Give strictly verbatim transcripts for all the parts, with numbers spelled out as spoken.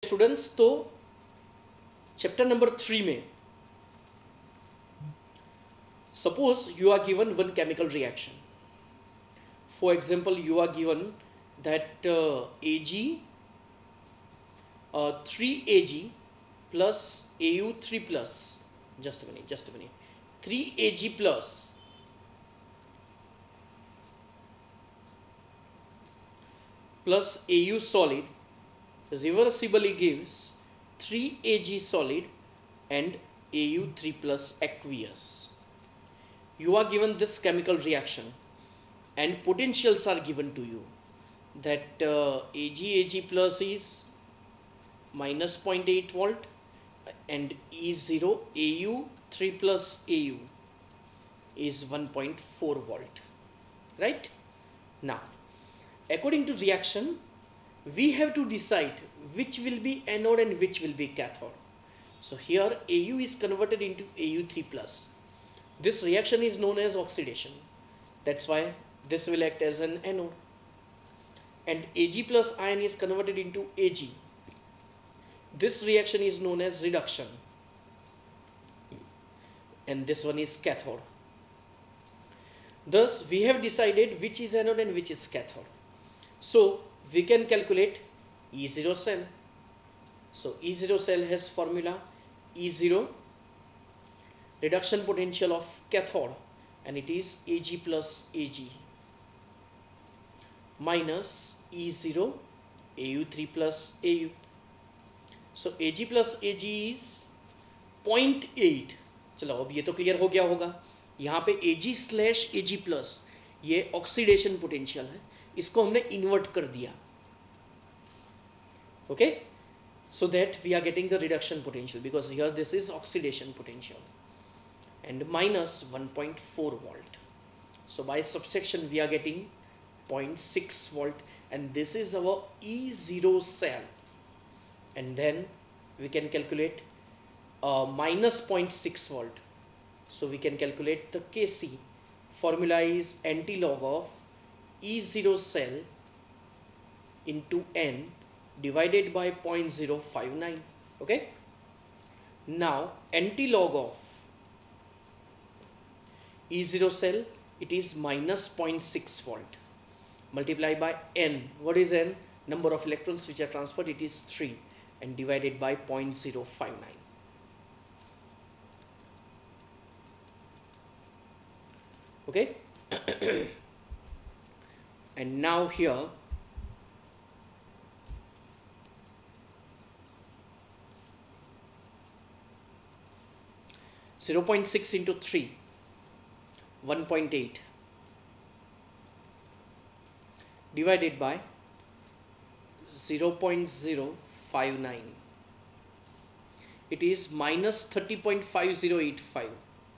Students, तो chapter number three में suppose you are given one chemical reaction. For example, you are given that uh, Ag uh, three A G plus A U three plus, just a minute just a minute three A G plus plus A U solid reversibly gives three A G solid and A U three plus aqueous. You are given this chemical reaction and potentials are given to you that uh, Ag Ag plus is minus zero point eight volt and E zero A U three plus A U is one point four volt, right? Now, according to reaction, we have to decide which will be anode and which will be cathode. So here A U is converted into A U three plus. This reaction is known as oxidation. That's why this will act as an anode. And Ag plus ion is converted into Ag. This reaction is known as reduction. And this one is cathode. Thus, we have decided which is anode and which is cathode. So, we can calculate E zero cell. So, E zero cell has formula E zero, reduction potential of cathode, and it is Ag plus Ag minus E zero A U three plus A U. So Ag plus Ag is zero point eight. चलो अब ये तो clear हो गया होगा. यहाँ पे Ag slash Ag plus ये ऑक्सीडेशन पोटेंशियल है, इसको हमने इन्वर्ट कर दिया. Okay, so that we are getting the reduction potential because here this is oxidation potential, and minus one point four volt. So by subtraction we are getting zero point six volt, and this is our E zero cell, and then we can calculate uh, minus zero point six volt. So we can calculate the K C. Formula is antilog of E zero cell into N divided by zero point zero five nine. Okay, now antilog of E zero cell, it is minus zero point six volt, multiply by N. What is N? Number of electrons which are transferred, it is three, and divided by zero point zero five nine. Okay, and now here zero point six into three, one point eight, divided by zero point zero five nine, it is minus thirty point five zero eight five.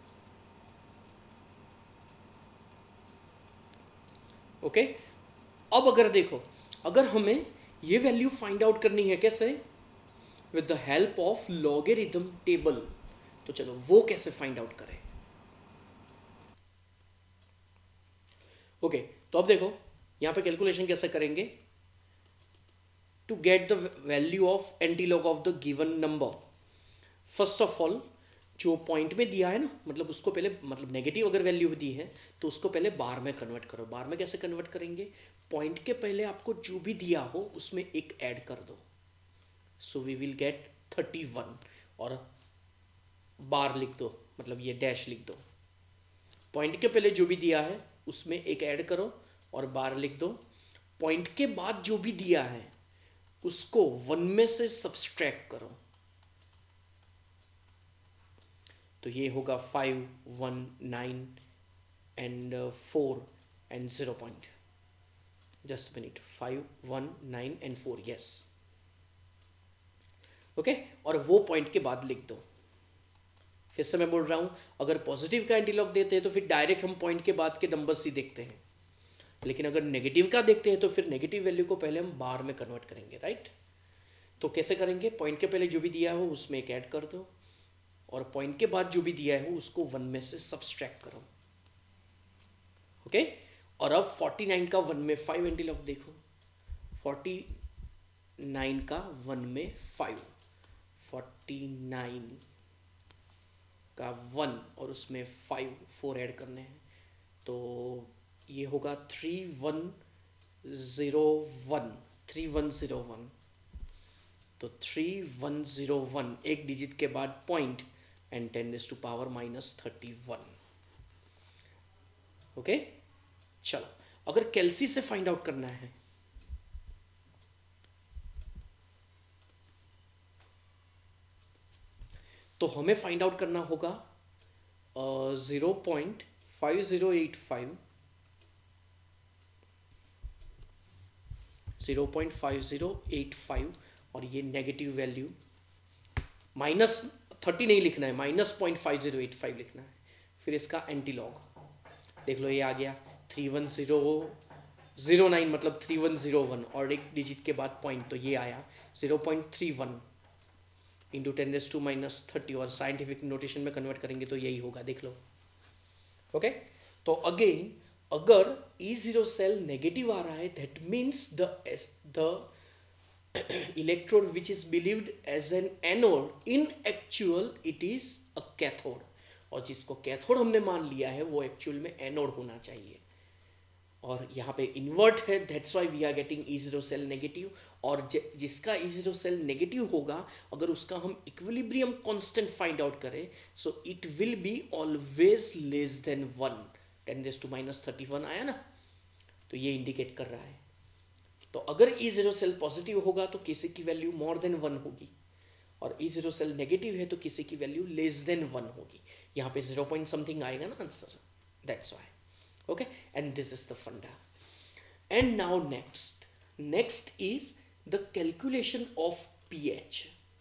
Okay okay? अब अगर देखो, अगर हमें ये value find out करनी है कैसे, with the help of logarithm table, तो चलो वो कैसे फाइंड आउट करें. ओके okay, तो अब देखो यहां पे कैलकुलेशन कैसे करेंगे to get the value of antilog of the given number. First of all जो पॉइंट में दिया है ना, मतलब उसको पहले, मतलब नेगेटिव अगर वैल्यू दी है तो उसको पहले बार में कन्वर्ट करो. बार में कैसे कन्वर्ट करेंगे, पॉइंट के पहले आपको जो भी दिया हो उसमें एक ऐड कर दो. So we will get thirty one, और बार लिख दो, मतलब ये डैश लिख दो. पॉइंट के पहले जो भी दिया है उसमें एक ऐड करो और बार लिख दो. पॉइंट के बाद जो भी दिया है उसको वन में से सब्सट्रैक्ट करो, तो ये होगा five, one, nine and four and zero point. Just minute, five, one, nine and four, yes. Okay, और वो पॉइंट के बाद लिख दो. फिर से मैं बोल रहा हूं, अगर पॉजिटिव का एंटीलॉग देते हैं तो फिर डायरेक्ट हम पॉइंट के बाद के नंबर्स ही देखते हैं, लेकिन अगर नेगेटिव का देखते हैं तो फिर नेगेटिव वैल्यू को पहले हम बार में कन्वर्ट करेंगे, राइट. तो कैसे करेंगे, पॉइंट के पहले जो भी दिया हो उसमें एक ऐड कर दो, और पॉइंट के बाद जो भी दिया है उसको वन में से सब्सट्रैक्ट करो. ओके, और अब फोर्टी नाइन का वन में फाइव एंटीलॉग देखो. फोर्टी नाइन का वन में फाइव, फोर्टी नाइन का वन और उसमें फाइव, फोर ऐड करने हैं, तो ये होगा three one zero one, three one zero one. तो थ्री वन ज़ीरो वन, एक डिजिट के बाद point and ten raise to power minus thirty one. Okay, चलो अगर कैल्सी से फाइंड आउट करना है तो हमें फाइंड आउट करना होगा zero point five zero eight five, zero point five zero eight five और ये नेगेटिव वैल्यू माइनस थर्टी नहीं लिखना है, minus point five zero eight five लिखना है। फिर इसका एंटी लॉग देख लो, ये आ गया three one zero zero nine, मतलब थ्री वन ज़ीरो वन और एक डिजिट के बाद पॉइंट, तो ये आया zero point three one into ten raise to minus thirty, और साइंटिफिक नोटेशन में कन्वर्ट करेंगे तो यही होगा, देख लो। ओके, तो अगेन अगर ई ज़ीरो सेल नेगेटिव आ रहा है, that means the the electrode which is believed as an anode, in actual it is a cathode, और जिसको कैथोड हमने मान लिया है वो एक्चुअल में एनोड होना चाहिए, और यहाँ पे इन्वर्ट है, that's why we are getting E zero cell negative. और जिसका ई ज़ीरो सेल नेगेटिव होगा, अगर उसका हम इक्विलिब्रियम कांस्टेंट फाइंड आउट करें, so it will be always less than one, ten raise to minus thirty one आया ना, तो ये इंडिकेट कर रहा है। तो अगर ई ज़ीरो सेल पॉजिटिव होगा तो किसी की वैल्यू मोर देन वन होगी, और ई ज़ीरो सेल नेगेटिव है तो किसी की वैल्यू लेस देन वन होगी। यहाँ पे जीरो पॉइंट समथिंग आएगा ना answer, that's why. Okay, and this is the funda. And now next next is the calculation of pH.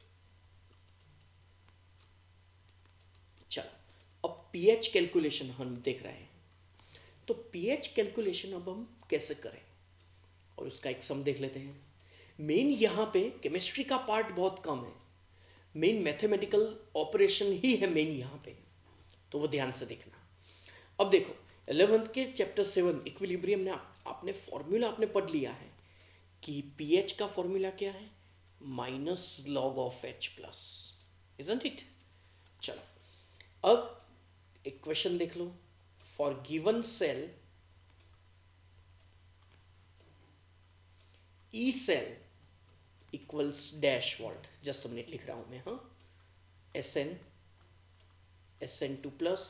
चलो अब pH कैलकुलेशन हम देख रहे हैं, तो pH कैलकुलेशन अब हम कैसे करें और उसका एक सम देख लेते हैं। मेन यहाँ पे केमिस्ट्री का पार्ट बहुत कम है, मेन मैथमेटिकल ऑपरेशन ही है मेन यहाँ पे, तो वो ध्यान से देखना। अब देखो इलेवेंथ के चैप्टर सेवन इक्विलिब्रियम में आप, आपने फॉर्मूला आपने पढ़ लिया है कि पीएच का फॉर्मूला क्या है, minus log of H plus, isn't it. चलो अब एक क्वेश्चन देख लो, for given cell E cell equals dash volt, just minute लिख रहा हूं मैं, हाँ, S N S N two plus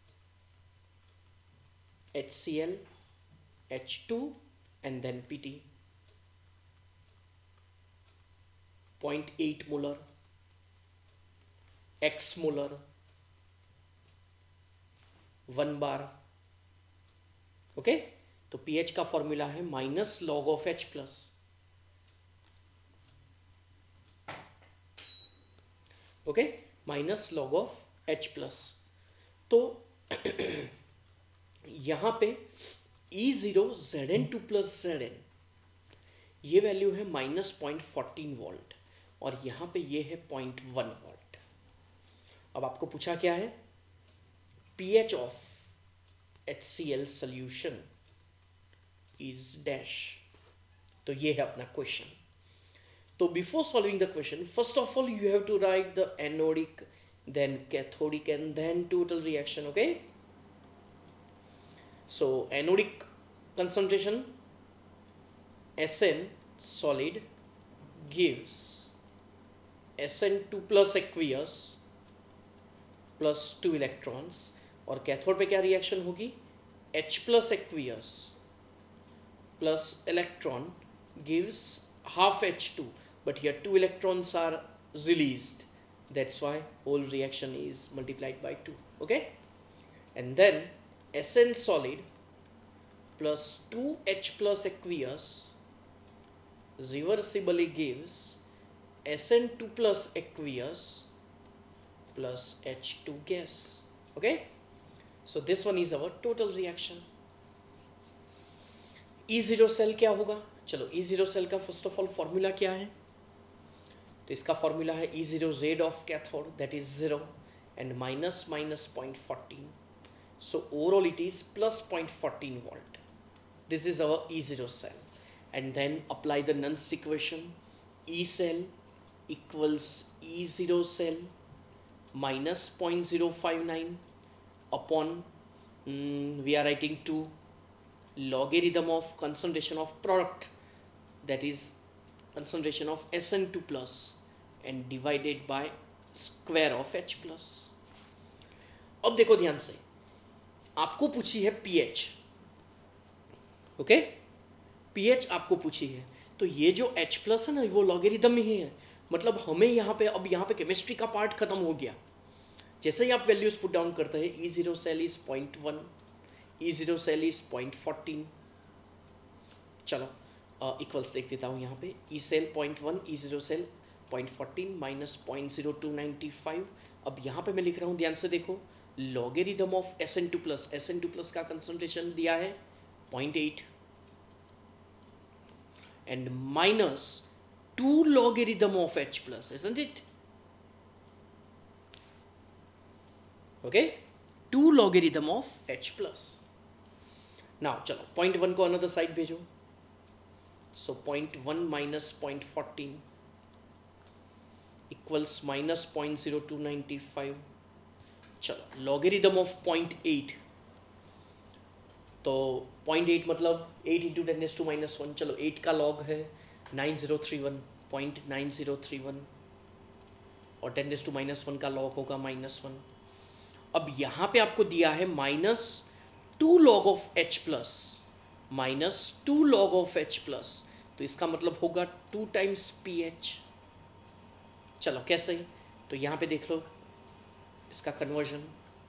HCl, H two and then P T, zero point eight molar, X molar, one bar. Okay, तो pH का formula है minus log of H plus, okay, minus log of H plus. तो यहाँ पे E zero Z N two plus Z N, ये value है minus point fourteen volt, और यहाँ पे ये है पॉइंट वन वोल्ट। अब आपको पूछा क्या है, pH of HCl solution is dash, तो ये है अपना क्वेश्चन। तो before solving the question, first of all you have to write the anodic, then cathodic and then total reaction. Okay, so anodic concentration S N solid gives S N two plus aqueous plus two electrons, और cathode पे क्या reaction होगी, H plus aqueous plus electron gives half H two, but here two electrons are released, that's why whole reaction is multiplied by two. Okay, and then S N solid plus two H plus aqueous reversibly gives S N two plus aqueous plus H two gas. Okay, so this one is our total reaction. E zero cell क्या होगा, चलो E zero cell का first of all formula क्या है, तो इसका formula है E zero red of cathode, that is zero and minus minus point fourteen, so overall it is plus zero point one four volt. This is our E zero cell, and then apply the Nernst equation, E cell equals E zero cell minus zero point zero five nine upon mm, we are writing two logarithm of concentration of product, that is concentration of S N two plus and divided by square of H plus. अब देखो ध्यान से, आपको पूछी है pH, okay, pH आपको पूछी है, तो ये जो H प्लस है ना वो लॉगेरिदम में ही है, मतलब हमें यहाँ पे अब यहाँ पे केमिस्ट्री का पार्ट खत्म हो गया. जैसे ही आप वैल्यूज पुट डाउन करते हैं, E zero cell is point one, E zero cell is point fourteen. चलो इक्वल्स देख देता हूँ यहाँ पे, E cell point one, E zero cell point fourteen minus point zero two ninety five. अब यहाँ पे मैं लिख रहा हूँ, ध्यान से देखो, logarithm of S N two plus, S N two plus का कंसंट्रेशन दिया है point eight and minus two logarithm of H plus, isn't it? Okay, two logarithm of H plus. Now चलो point one को another side भेजो, so point one minus point fourteen equals minus point zero two ninety five. चलो logarithm of point eight, तो point eight मतलब eight into ten to minus one. चलो eight का log है nine zero three one, point nine zero three one, और ten to minus one का log होगा minus one. अब यहाँ पे आपको दिया है minus two log of H plus, minus two log of H plus, तो इसका मतलब होगा टू टाइम्स पी एच. चलो कैसे, तो यहाँ पे देख लो इसका कन्वर्जन.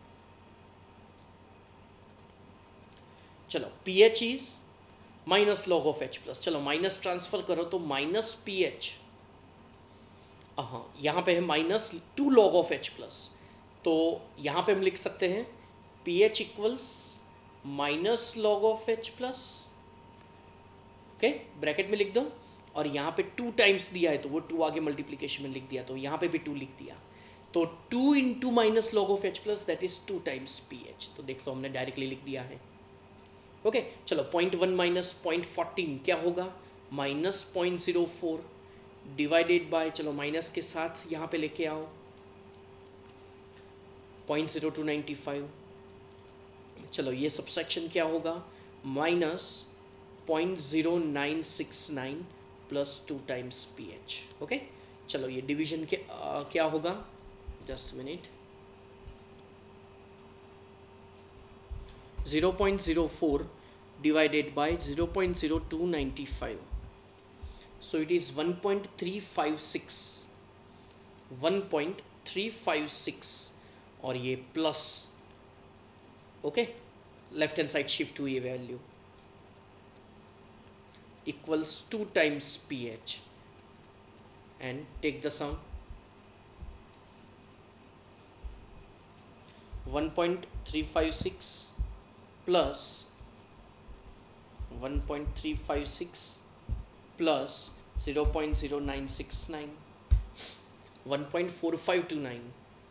चलो P H is minus log of H plus, चलो माइनस ट्रांसफर करो तो माइनस पी एच, हाँ यहाँ पे है minus two log of H plus, तो यहाँ पे हम लिख सकते हैं P H equals minus log of H plus, okay, bracket में लिख दो, और यहाँ पे टू टाइम्स दिया है तो वो टू आगे मल्टीप्लीकेशन में लिख दिया, तो यहाँ पे भी टू लिख दिया, तो two into minus log of H plus that is two times P H. तो देख लो हमने डायरेक्टली लिख दिया है, ओके okay, चलो point one minus point fourteen क्या होगा, minus point zero four divided by, चलो माइनस के साथ यहाँ पे लेके आओ, point zero two ninety five. चलो ये सबसेक्शन क्या होगा, minus point zero nine six nine plus two times P H. Okay, चलो ये डिवीजन के आ, क्या होगा, just minute, zero point zero four divided by zero point zero two nine five, so it is one point three five six, one point three five six, और ये plus, okay, left hand side shift हुई है value, equals two times P H, and take the sum, one point three five six plus one point three five six plus zero point zero nine six nine, one point four five two nine.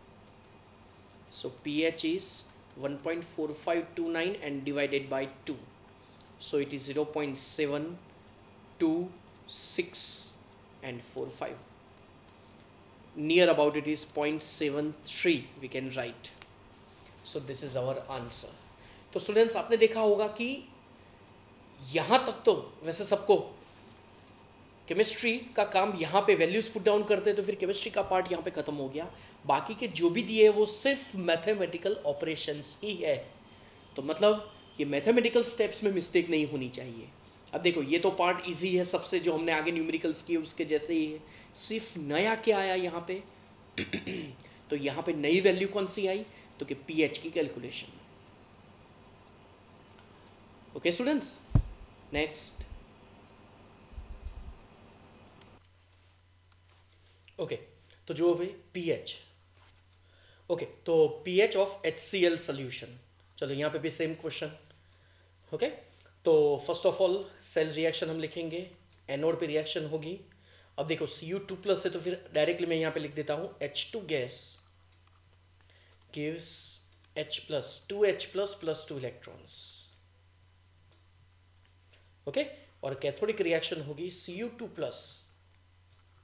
So pH is one point four five two nine and divided by two. So it is zero point seven two six and four five. Near about it is zero point seven three we can write. So this is our answer. तो students आपने देखा होगा कि यहाँ तक तो वैसे सबको केमिस्ट्री का काम यहाँ पे वैल्यूज पुट डाउन करते हैं, तो फिर केमिस्ट्री का पार्ट यहाँ पे ख़त्म हो गया. बाकी के जो भी दिए वो सिर्फ मैथमेटिकल ऑपरेशंस ही है, तो मतलब ये मैथमेटिकल स्टेप्स में मिस्टेक नहीं होनी चाहिए. अब देखो ये तो पार्ट इजी है सबसे, जो हमने आगे न्यूमेरिकल्स किए उसके जैसे ही है. सिर्फ नया क्या आया यहाँ पे तो यहाँ पे नई वैल्यू कौन सी आई, तो कि पीएच की calculation. Okay students, next. Okay okay, तो जो है पीएच. ओके, तो पीएच ऑफ एचसीएल सॉल्यूशन. चलो यहाँ पे भी सेम क्वेश्चन. ओके, तो first of all cell reaction हम लिखेंगे, एनोड पे रिएक्शन होगी. अब देखो सी यू टू प्लस है, तो फिर डायरेक्टली मैं यहाँ पे लिख देता हूँ H two gas gives H plus, two H plus plus two electrons. Okay, और कैथोडिक रिएक्शन होगी C U two plus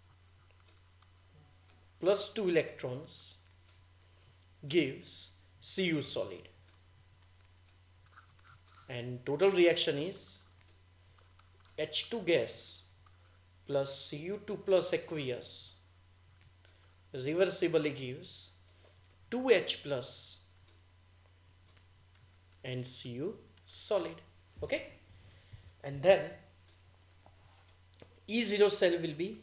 plus two electrons gives C U solid, and total reaction is H two gas plus C U two plus aqueous reversibly gives two H plus and C U solid. Okay, and then E zero cell will be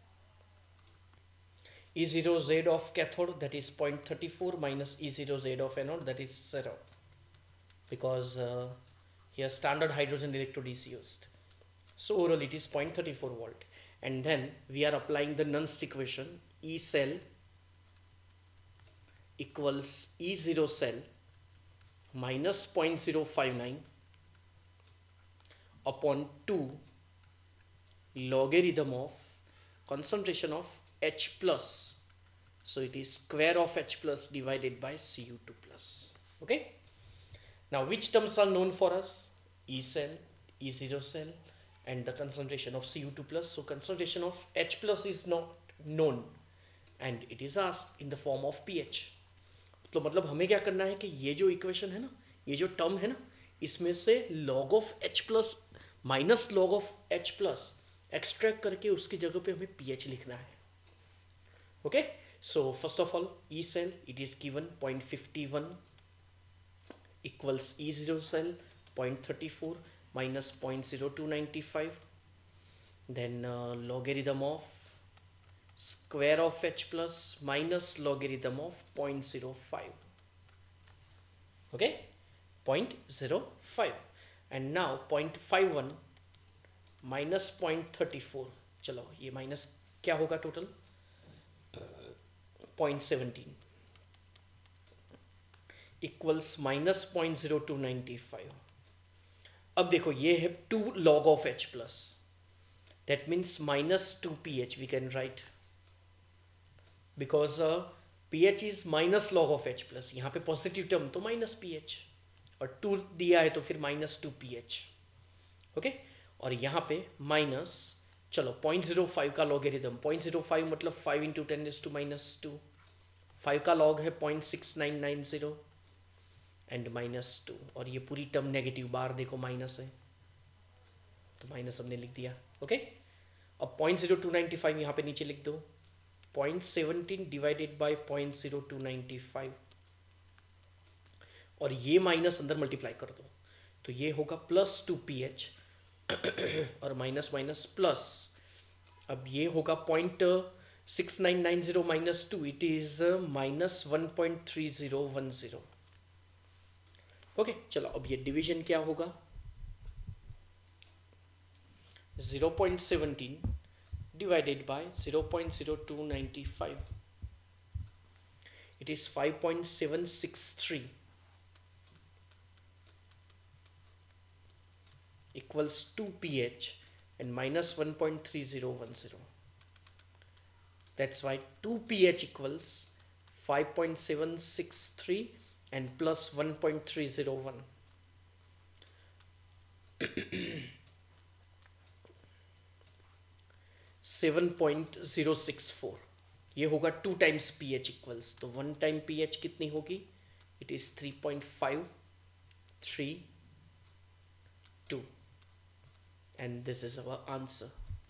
E zero Z of cathode, that is zero point three four, minus E zero Z of anode, that is zero, because uh, here standard hydrogen electrode is used. So overall it is zero point three four volt. And then we are applying the Nernst equation. E cell equals E zero cell minus zero point zero five nine upon two logarithm of concentration of H plus. So it is square of H plus divided by C U two plus. Okay. Now which terms are known for us? E cell, E zero cell, and the concentration of C U two plus. So concentration of H plus is not known and it is asked in the form of pH. तो मतलब हमें क्या करना है कि ये जो equation है ना, ये जो टर्म है ना, इसमें से log of H plus minus log of H plus extract करके उसकी जगह पे हमें pH लिखना है. Okay, so first of all, E cell, it is given zero point five one equals E zero cell zero point three four minus zero point zero two nine five, then uh, logarithm of square of H plus minus logarithm of zero point zero five. Okay, zero point zero five, and now zero point five one minus zero point three four. चलो ये minus क्या होगा total? zero point one seven equals minus zero point zero two nine five. अब देखो ये है two log of H plus, that means minus two pH we can write, because uh, pH is minus log of H plus. यहाँ पे positive term तो minus pH और two दिया है तो फिर माइनस टू pH. ओके, और यहाँ पे माइनस, चलो zero point zero five का logarithm, zero point zero five मतलब five into ten is to minus two, five का लॉग है zero point six nine nine zero and minus two, और ये पूरी टर्म नेगेटिव, बार देखो माइनस है तो माइनस हमने लिख दिया. ओके, अब zero point zero two nine five यहाँ पे नीचे लिख दो, zero point one seven divided by zero point zero two nine five, और ये माइनस अंदर मल्टीप्लाई कर दो तो ये होगा प्लस टू पी एच और माइनस माइनस प्लस. अब ये होगा point six nine nine zero minus two, it is minus one point three zero one zero. Okay, चलो अब ये डिवीजन क्या होगा? zero point one seven divided by zero point zero two nine five, it is five point seven six three equals two pH and minus one point three zero one zero. That's why two pH equals five point seven six three and plus one point three zero one. seven point zero six four. ये होगा two times pH equals, तो one time pH कितनी होगी? It is three point five three two, and this is our answer.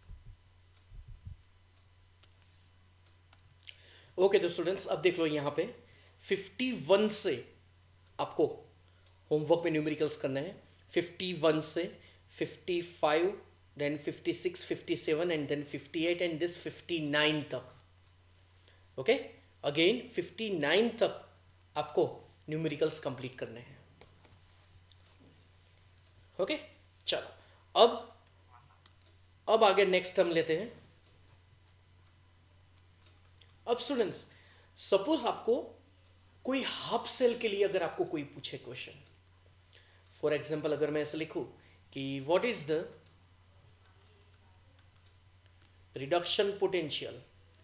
Okay तो students अब देख लो यहाँ पे फिफ्टी वन से आपको होमवर्क में न्यूमेरिकल्स करना है. फिफ्टी वन से fifty five, then fifty-six, fifty-seven and then fifty-eight and this fifty-nine तक. ओके, अगेन fifty-nine तक आपको न्यूमेरिकल्स कंप्लीट करने हैं. ओके, चलो अब अब आगे नेक्स्ट हम लेते हैं. अब स्टूडेंट्स सपोज आपको कोई हाफ सेल के लिए अगर आपको कोई पूछे क्वेश्चन, फॉर एग्जांपल अगर मैं ऐसे लिखूं कि what is the reduction potential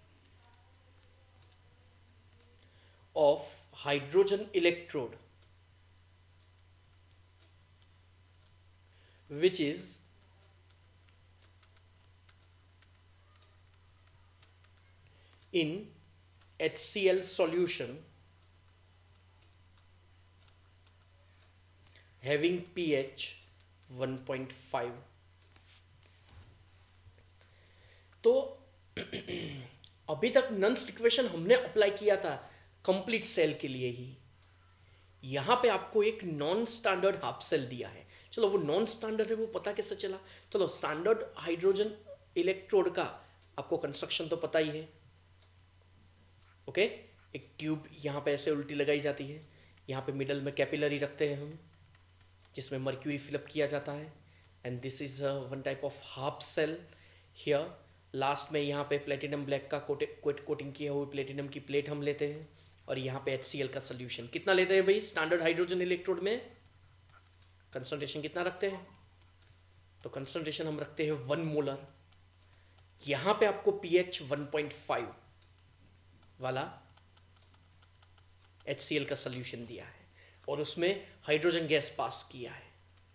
of hydrogen electrode which is in HCl solution having pH one point five. तो अभी तक नन्स इक्वेशन हमने अप्लाई किया था कंप्लीट सेल के लिए ही। यहां पे आपको एक नॉन स्टैंडर्ड हाफ सेल दिया है। चलो वो नॉन स्टैंडर्ड है वो पता कैसे चला? चलो स्टैंडर्ड हाइड्रोजन इलेक्ट्रोड का आपको कंस्ट्रक्शन तो पता ही है। ओके, एक ट्यूब यहाँ पे ऐसे उल्टी लगाई जाती है, यहाँ पे मिडल में कैपिलरी रखते हैं हम जिसमें मर्क्यूरी फिलअप किया जाता है, and this is one type of half cell here. Last में यहाँ पे प्लेटिनम ब्लैक का कोट कोटिंग किया हुआ प्लेटिनम की प्लेट हम लेते हैं, और यहाँ पे HCl का सोल्यूशन कितना लेते हैं भाई? स्टैंडर्ड हाइड्रोजन इलेक्ट्रोड में कंसंट्रेशन कितना रखते हैं? तो कंसंट्रेशन हम रखते हैं वन मोलर। यहाँ पे आपको पीएच वन पॉइंट फाइव वाला HCl का सोल्यूशन दिया है और उसमें हाइड्रोजन गैस पास किया है।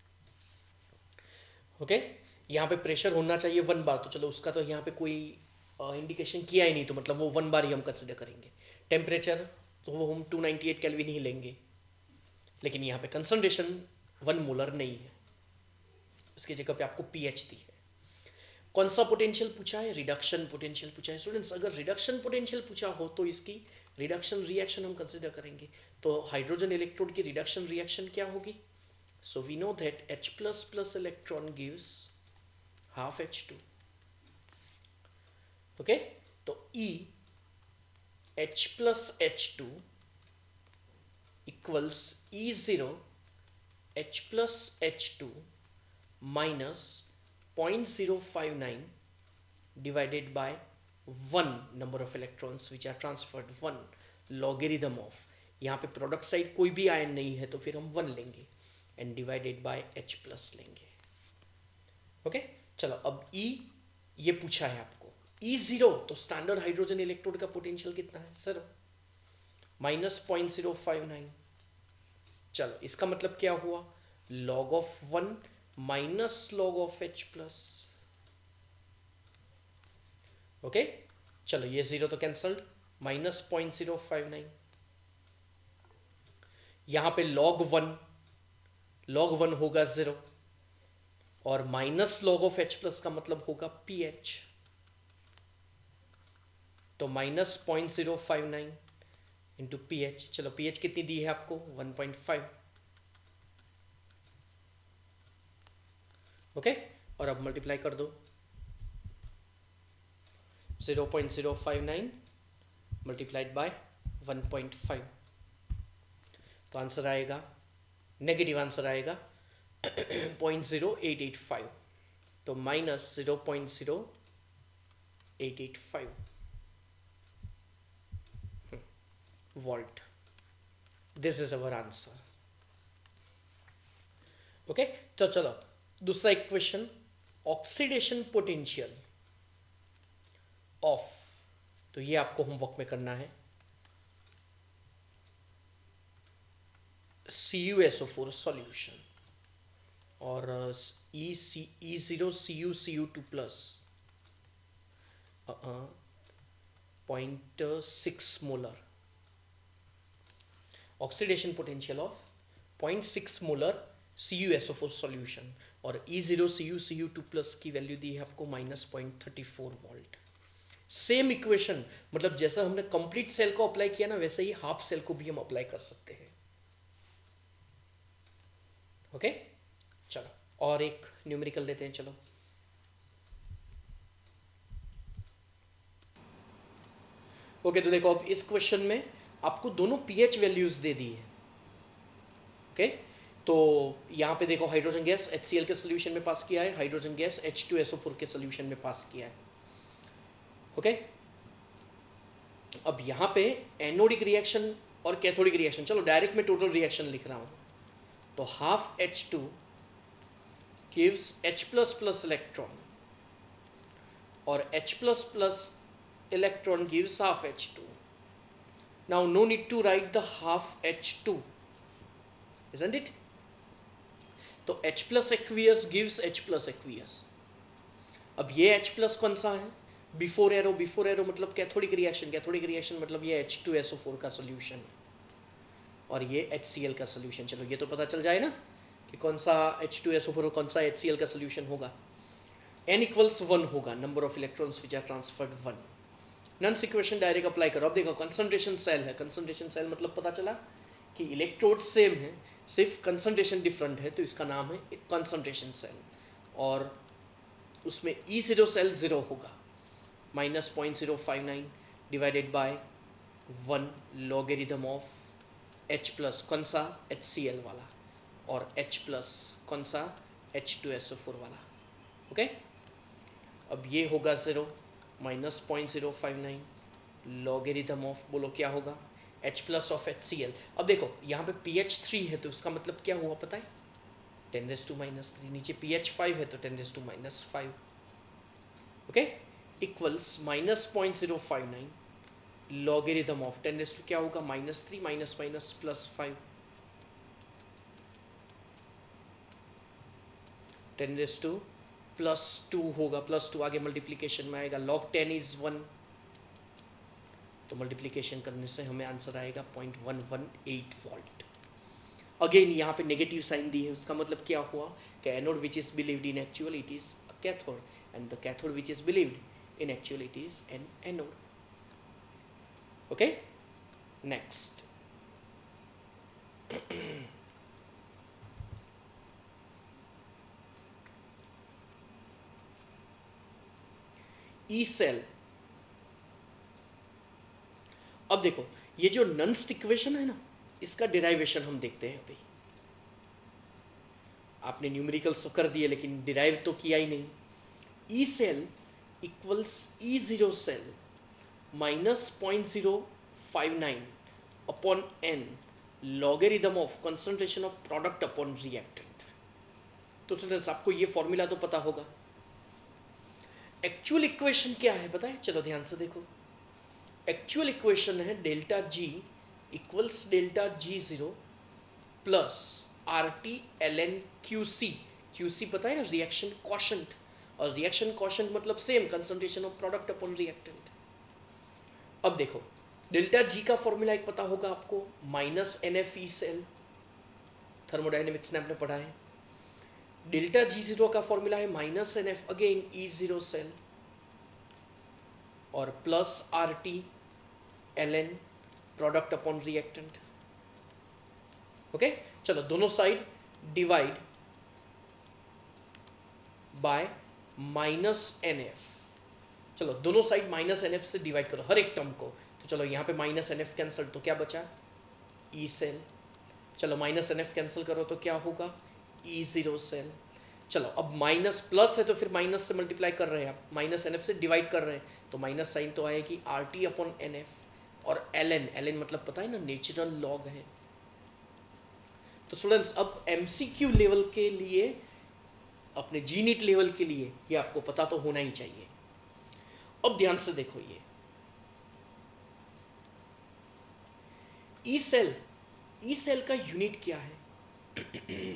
ओके, यहाँ पे प्रेशर होना चाहिए वन बार, तो चलो उसका तो यहाँ पे कोई इंडिकेशन किया ही नहीं, तो मतलब वो वन बार ही हम कंसिडर करेंगे। टेम्परेचर तो वो हम टू नाइंटी एट केल्विन ही लेंगे, लेकिन यहाँ पे कंसंट्रेशन वन मोलर नहीं है, उसकी जगह पे आपको पीएच दी है। कौन सा पोटेंशियल पूछा है? रिडक्शन पोटेंशियल पूछा है। स्टूडेंट्स, अगर रिडक्शन पोटेंशियल पूछा हो तो इसकी रिडक्शन रिएक्शन हम कंसिडर करेंगे। तो हाइड्रोजन इलेक्ट्रोड की रिडक्शन रिएक्शन क्या होगी? So we know that H plus plus electron gives half H two. Okay, तो E H plus H two equals E zero H plus H two minus point zero five nine divided by one number of electrons which are transferred, one logarithm of, यहाँ पे product side कोई भी ion नहीं है तो फिर हम one लेंगे, and divided by H plus लेंगे। ओके, चलो अब E ये पूछा है आपको, E जीरो, तो स्टैंडर्ड हाइड्रोजन इलेक्ट्रोड का पोटेंशियल कितना है sir? Minus point zero five nine. चलो इसका मतलब क्या हुआ? Log of one minus log of H plus. Okay okay? चलो ये जीरो तो cancelled, minus point zero five nine. यहां पे लॉग वन, लॉग वन होगा जीरो, और minus log of H plus का मतलब होगा पीएच, तो minus point zero five nine into P H. चलो पीएच कितनी दी है आपको? One point five. ओके, और अब मल्टीप्लाई कर दो, zero point zero five nine multiplied by one point five, तो आंसर आएगा, नेगेटिव आंसर आएगा point zero eight eight five, तो minus zero point zero eight eight five volt. This is our answer. Okay, तो चलो दूसरा equation, oxidation potential of, तो ये आपको होमवर्क में करना है। C U S O four solution और E C E zero C U C U two plus point six molar, oxidation potential of point six molar C U S O four solution, और E zero C U C U two plus की value दी है आपको minus point thirty four volt. Same equation, मतलब जैसा हमने complete cell को apply किया ना, वैसे ही हाफ सेल को भी हम अप्लाई कर सकते हैं। ओके, चलो और एक न्यूमेरिकल लेते हैं। चलो ओके, तो देखो अब इस क्वेश्चन में आपको दोनों पीएच वैल्यूज दे दी है। ओके, तो यहां पे देखो हाइड्रोजन गैस HCl के सोल्यूशन में पास किया है, hydrogen gas H two S O four के सोल्यूशन में पास किया है। Okay okay? अब यहाँ पे एनोडिक रिएक्शन और कैथोडिक रिएक्शन, चलो डायरेक्ट में टोटल रिएक्शन लिख रहा हूँ, तो half H two gives H plus plus electron और H plus plus electron gives half H two. Now no need to write the half H to, isn't it? तो H plus aqueous gives H plus aqueous. अब ये H plus कौन सा है? Before arrow, before arrow मतलब cathodic reaction, cathodic reaction मतलब ये H two S O four का सोल्यूशन और ये एच सी एल का सोल्यूशन। चलो ये तो पता चल जाए ना कि कौन सा H two S O four और कौन सा एच सी एल का सोल्यूशन होगा। n इक्वल्स वन होगा, number of electrons which are transferred one. नन्स इक्वेशन डायरेक्ट अप्लाई करो। अब देखो कंसंट्रेशन सेल है, कंसंट्रेशन सेल मतलब पता चला कि इलेक्ट्रोड सेम है, सिर्फ कंसंट्रेशन डिफरेंट है, तो इसका नाम है कंसंट्रेशन सेल। और उसमें ई जीरो सेल ज़ीरो होगा, minus point zero five nine divided by one logarithm of H plus, कौन सा एच सी एल वाला, और H प्लस कौन सा H two S O four वाला। Okay okay? अब ये होगा zero minus point zero five nine logarithm of, बोलो क्या होगा, H plus of H C L. अब देखो यहाँ पे पी एच थ्री है तो इसका मतलब क्या हुआ पता है, ten raise to minus three. नीचे पी एच फाइव है तो ten raise to minus five. Okay, equals minus point zero five nine logarithm of ten raise to क्या होगा, minus three minus minus plus five, ten raise to plus two होगा, plus two आगे multiplication में आएगा, log ten is one, तो multiplication करने से हमें आंसर आएगा point one one eight volt. Again यहाँ पे नेगेटिव साइन दी है, उसका मतलब क्या हुआ कि anode which is believed in actual it is a cathode and the cathode which is believed in actual it is an anode. Okay, next E cell. अब देखो ये जो नन्स इक्वेशन है ना, इसका डिराइवेशन हम देखते हैं। अभी आपने न्यूमेरिकल्स तो कर दिए लेकिन डिराइव तो किया ही नहीं। E cell equals E zero cell minus point zero five nine upon n logarithm of concentration of product upon reactant. तो स्टूडेंट्स आपको ये फॉर्मूला तो पता होगा। एक्चुअल इक्वेशन क्या है बताए, चलो ध्यान से देखो। एक्चुअल इक्वेशन है delta G equals delta G zero plus R T L N Q C. Q C पता है ना, रिएक्शन क्वोशंट, और रिएक्शन क्वोशंट मतलब same concentration of product upon reactant. अब देखो डेल्टा जी का फॉर्मूला एक पता होगा आपको, minus n F E cell, thermodynamics में आपने पढ़ा है। डेल्टा जी जीरो का फॉर्मूला है minus n F again E zero cell और plus R T L N product upon reactant. Okay, चलो दोनों side divide by minus n F. चलो दोनों साइड माइनस एन एफ से डिवाइड करो हर एक टर्म को, तो चलो यहाँ पे माइनस एन एफ कैंसल, तो क्या बचा ई सेल। चलो माइनस एन एफ कैंसिल करो तो क्या होगा ई जीरो सेल। चलो अब माइनस प्लस है तो फिर माइनस से मल्टीप्लाई कर रहे हैं आप, माइनस एन एफ से डिवाइड कर रहे हैं तो माइनस साइन तो आएगी R T upon n F और एल एन। एल एन मतलब पता है ना नेचुरल लॉग है। तो स्टूडेंट्स अब एमसीक्यू लेवल के लिए, अपने जी नीट लेवल के लिए ये आपको पता तो होना ही चाहिए। अब ध्यान से देखो ये ई सेल, ई सेल का यूनिट क्या है?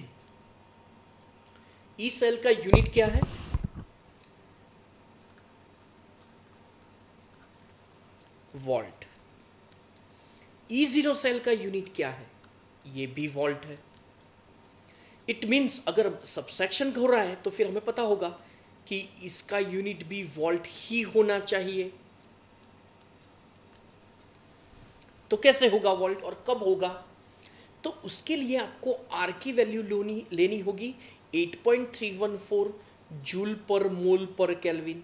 ई सेल का यूनिट क्या है? वोल्ट। ई जीरो सेल का यूनिट क्या है? ये भी वोल्ट है। इट मीन्स अगर सबसेक्शन हो रहा है तो फिर हमें पता होगा कि इसका यूनिट भी वोल्ट ही होना चाहिए। तो कैसे होगा वोल्ट और कब होगा? तो उसके लिए आपको आर की वैल्यू लेनी लेनी होगी eight point three one four joule per mole per kelvin.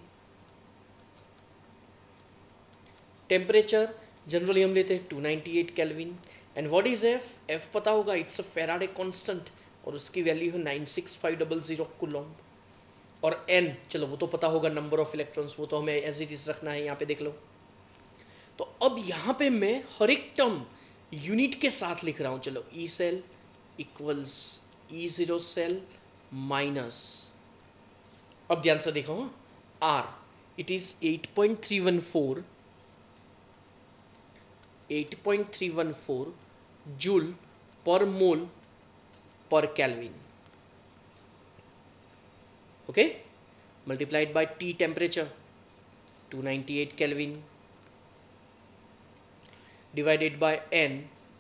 Temperature generally हम लेते हैं two ninety eight kelvin. And what is F? F पता होगा, इट्स अ फैराडे कांस्टेंट और उसकी वैल्यू है nine six five double zero coulomb. और n चलो वो तो पता होगा, नंबर ऑफ इलेक्ट्रॉन्स, वो तो हमें एज इट इज रखना है, यहाँ पे देख लो। तो अब यहाँ पे मैं हर एक टर्म यूनिट के साथ लिख रहा हूँ। चलो E cell equals E zero cell minus, अब ध्यान से देखो R, it is eight point three one four eight point three one four joule per mole per kelvin. Okay, multiplied by T temperature. Two ninety eight kelvin divided by n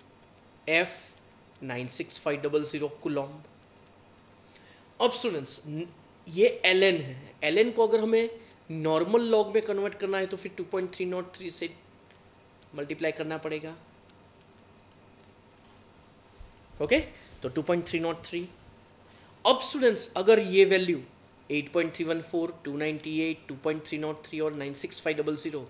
F nine six five double zero coulomb. अब students ये L N है, L N को अगर हमें normal log में convert करना है तो फिर two point three nought three से मल्टीप्लाई करना पड़ेगा। Okay okay? तो two point three nought three. अब स्टूडेंट्स अगर ये value eight point three one four, two ninety eight, two point three nought three और nine six five double zero,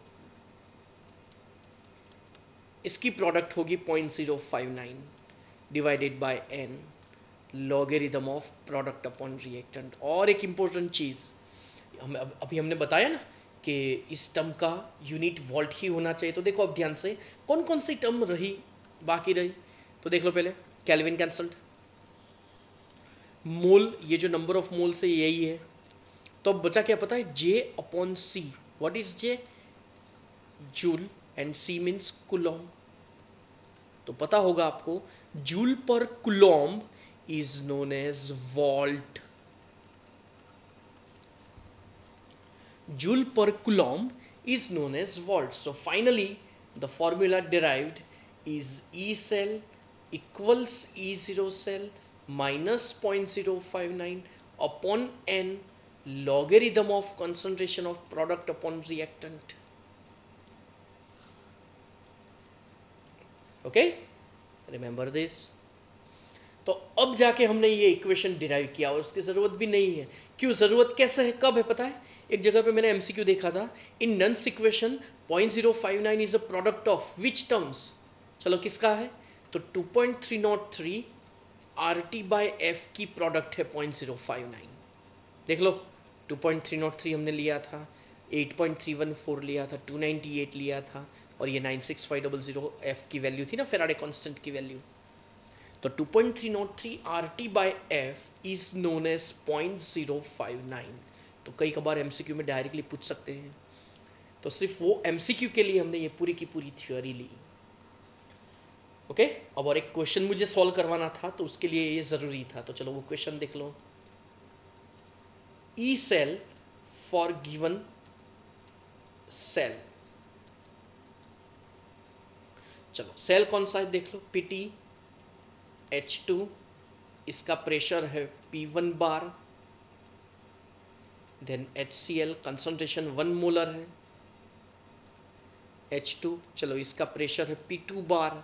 इसकी product होगी point zero five nine divided by n logarithm of product upon reactant. और एक important चीज़ हम अभी हमने बताया ना कि इस टर्म का यूनिट वोल्ट ही होना चाहिए। तो देखो अब ध्यान से कौन कौन सी टर्म रही बाकी रही, तो देख लो पहले केल्विन कैंसल्ड, मोल ये जो नंबर ऑफ मोल से यही है, तो अब बचा क्या पता है, J upon C. What is J? Joule and C means coulomb. तो पता होगा आपको जूल पर coulomb is known as volt. Joule per coulomb is known as volt. So finally the formula derived is E cell equals E zero cell minus zero point zero five nine upon n logarithm of concentration of product upon reactant. Okay, remember this. तो अब जाके हमने ये equation derive किया और उसकी ज़रूरत भी नहीं है। क्यों ज़रूरत कैसे है, कब है पता है? एक जगह पे मैंने एमसीक्यू देखा था, इन नन्स equation point zero five nine is a product of which terms. चलो किसका है, तो two point three nought three R T by F की प्रोडक्ट है पॉइंट ज़ीरो फाइव नाइन। देख लो two point three nought three हमने लिया था, eight point three one four लिया था, टू नाइन्टी एट लिया था और ये nine six five double zero F की वैल्यू थी ना, फेराडे कांस्टेंट की वैल्यू। तो two point three nought three R T by F is known as point zero five nine. तो कई कबार एमसीक्यू में डायरेक्टली पूछ सकते हैं, तो सिर्फ वो एमसीक्यू के लिए हमने ये पूरी की पूरी थ्योरी ली। Okay okay? अब और एक क्वेश्चन मुझे सॉल्व करवाना था तो उसके लिए ये ज़रूरी था, तो चलो वो क्वेश्चन देख लो। E cell for given cell, चलो सेल कौन सा है देख लो, पीटी एच टू, इसका प्रेशर है P one bar, then H C L concentration one molar है, एच टू, चलो इसका प्रेशर है P two bar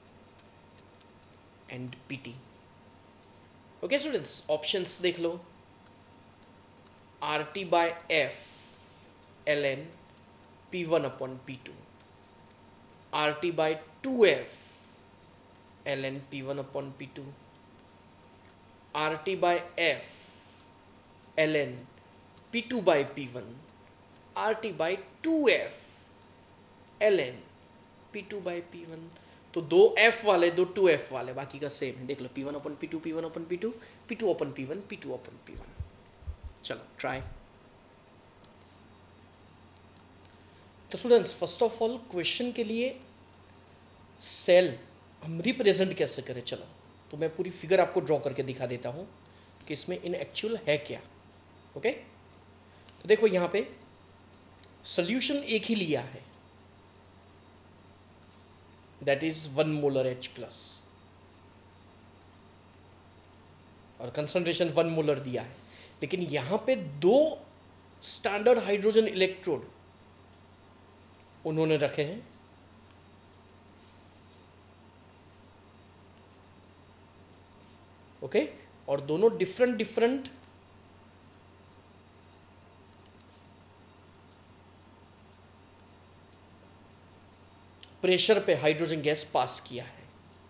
and P T. Okay students, options देख लो, R T by F L N P one upon P two, R T by two F ln p one upon p two, rt by f ln p two by p one, rt by two F ln p two by p one. तो दो f वाले दो to F वाले, बाकी का same है। देख लो p one upon p two, p one upon p two, p two upon p one, p two upon p one. चलो ट्राई। तो students first of all question के लिए सेल हम रिप्रेजेंट कैसे करें, चलो तो मैं पूरी फिगर आपको ड्रॉ करके दिखा देता हूँ कि इसमें इन एक्चुअल है क्या। ओके, तो देखो यहाँ पे सोल्यूशन एक ही लिया है, that is one molar H plus, और कंसंट्रेशन वन मोलर दिया है, लेकिन यहाँ पे दो स्टैंडर्ड हाइड्रोजन इलेक्ट्रोड उन्होंने रखे हैं। Okay okay? और दोनों डिफरेंट डिफरेंट प्रेशर पे हाइड्रोजन गैस पास किया है।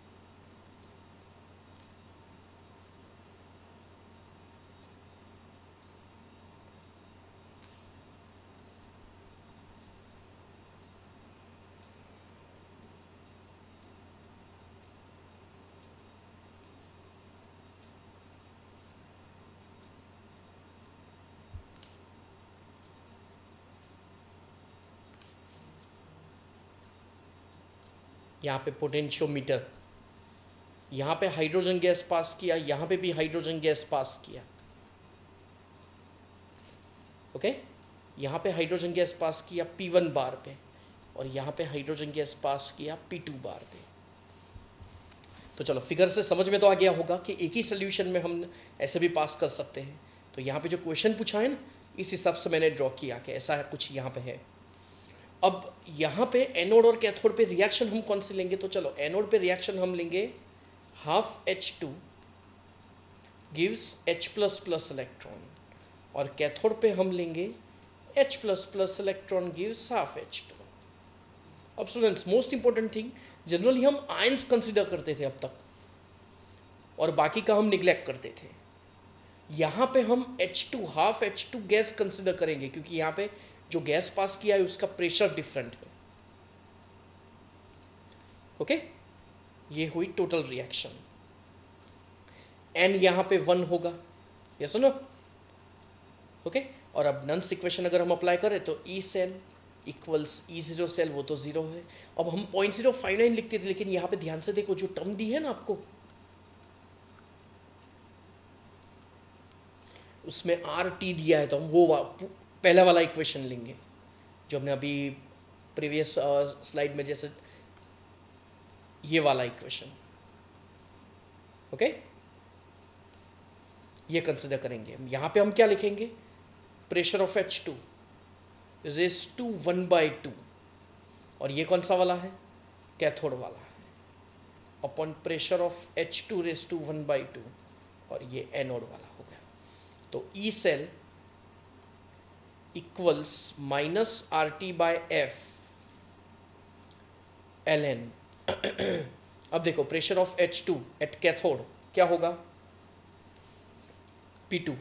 यहाँ पे पोटेंशियोमीटर, यहाँ पे हाइड्रोजन गैस पास किया, यहाँ पे भी हाइड्रोजन गैस पास किया। ओके, यहाँ पे हाइड्रोजन गैस पास किया पी वन बार पे, और यहाँ पे हाइड्रोजन गैस पास किया पी टू बार पे। तो चलो फिगर से समझ में तो आ गया होगा कि एक ही सोल्यूशन में हम ऐसे भी पास कर सकते हैं। तो यहाँ पे जो क्वेश्चन पूछा है ना, इस हिसाब से मैंने ड्रॉ किया कि ऐसा है कुछ यहाँ पे है। अब यहाँ पे एनोड और कैथोड पे रिएक्शन हम कौन सी लेंगे? तो चलो एनोड पे रिएक्शन हम लेंगे half H two gives H plus plus electron, और कैथोड पे हम लेंगे H plus plus electron gives half H two. अब students most important thing, generally हम आयंस कंसिडर करते थे अब तक और बाकी का हम निग्लेक्ट करते थे। यहाँ पे हम H two half H two gas consider करेंगे, क्योंकि यहाँ पे जो गैस पास किया है उसका प्रेशर डिफरेंट है। ओके, ये हुई टोटल रिएक्शन। एन यहाँ पे वन होगा, यस नो? ओके, और अब नन्स इक्वेशन अगर हम अप्लाई करें तो E cell equals E zero cell, वो तो जीरो है। अब हम पॉइंट जीरो फाइव नाइन लिखते थे, लेकिन यहाँ पे ध्यान से देखो जो टर्म दी है ना आपको, उसमें आर टी दिया है, तो हम वो वा, पहला वाला इक्वेशन लेंगे जो हमने अभी प्रीवियस स्लाइड में, जैसे ये वाला इक्वेशन। ओके, ये कंसिडर करेंगे। यहाँ पे हम क्या लिखेंगे? Pressure of H two raise to one by two, और ये कौन सा वाला है? कैथोड वाला है, upon pressure of H two raise to one by two, और ये एनोड वाला हो गया। तो E cell equals minus R T by F L N. अब देखो pressure of H two at cathode क्या होगा? पी टू,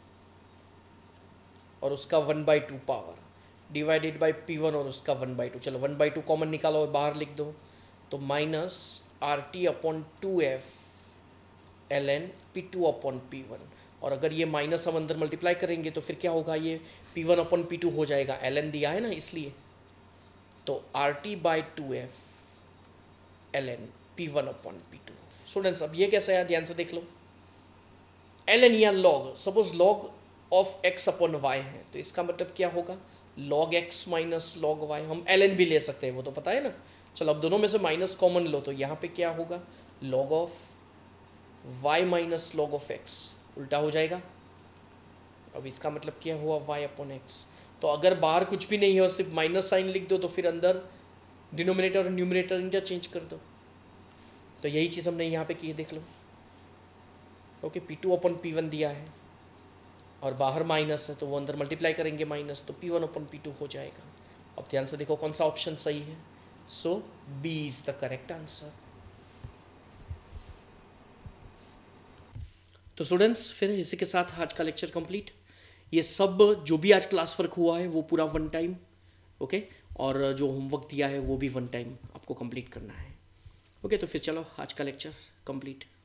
और उसका one by two power divided by P one, और उसका वन बाई टू। चलो वन बाई टू कॉमन निकालो और बाहर लिख दो, तो minus R T upon two F L N P two upon P one. और अगर ये माइनस हम अंदर मल्टीप्लाई करेंगे तो फिर क्या होगा? ये P one upon P two हो जाएगा, एल एन दिया है ना इसलिए। तो R T by two F L N P one upon P two. Students अब ये कैसा है, ध्यान से देख लो। एल एन या log, suppose log of X upon Y है, तो इसका मतलब क्या होगा? Log X minus log Y. हम एल एन भी ले सकते हैं, वो तो पता है ना। चलो अब दोनों में से माइनस कॉमन लो, तो यहाँ पे क्या होगा? Log of Y minus log of X, उल्टा हो जाएगा। अब इसका मतलब क्या हुआ? Y upon X. तो अगर बाहर कुछ भी नहीं है और सिर्फ माइनस साइन लिख दो, तो फिर अंदर डिनोमिनेटर और न्यूमरेटर इंटरचेंज कर दो। तो यही चीज़ हमने यहाँ पे की है, देख लो। Okay, P two upon P one दिया है और बाहर माइनस है, तो वो अंदर मल्टीप्लाई करेंगे माइनस, तो P one upon P two हो जाएगा। अब ध्यान से देखो कौन सा ऑप्शन सही है। So B is the correct answer. तो स्टूडेंट्स फिर इसी के साथ आज का लेक्चर कंप्लीट। ये सब जो भी आज क्लास वर्क हुआ है वो पूरा वन टाइम, ओके, और जो होमवर्क दिया है वो भी वन टाइम आपको कंप्लीट करना है। ओके, तो फिर चलो आज का लेक्चर कंप्लीट।